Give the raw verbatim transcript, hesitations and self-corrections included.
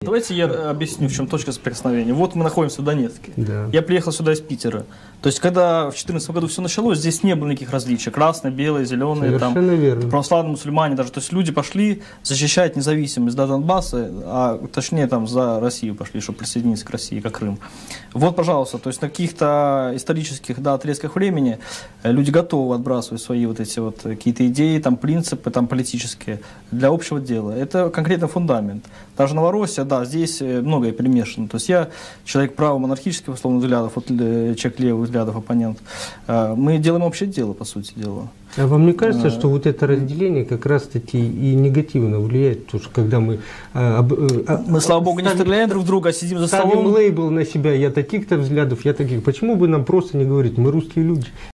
Давайте я объясню, в чем точка соприкосновения. Вот мы находимся в Донецке. Да. Я приехал сюда из Питера. То есть, когда в две тысячи четырнадцатом году все началось, здесь не было никаких различий. Красные, белые, зеленые, там, православные, мусульмане даже. То есть, люди пошли защищать независимость до Донбасса, а точнее там за Россию пошли, чтобы присоединиться к России, как Крым. Вот, пожалуйста, то есть на каких-то исторических, да, отрезках времени люди готовы отбрасывать свои вот эти вот какие-то идеи, там, принципы там, политические для общего дела. Это конкретно фундамент. Даже Новороссия, да, здесь многое перемешано. То есть я человек право-монархических, условно, взглядов, вот, человек левых взглядов, оппонент. Мы делаем общее дело, по сути дела. А вам не кажется, а... что вот это разделение как раз-таки и негативно влияет? Потому что когда мы... А, а, мы, слава богу, ставим, не стреляем друг в друга, а сидим за столом. Ставим лейбл на себя, я таких-то взглядов, я таких. Почему бы нам просто не говорить, мы русские люди?